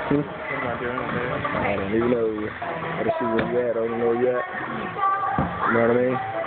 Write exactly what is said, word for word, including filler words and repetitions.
Hmm? What am I doing today? I don't even know. I just see where you at. I don't know where you at. You know what I mean?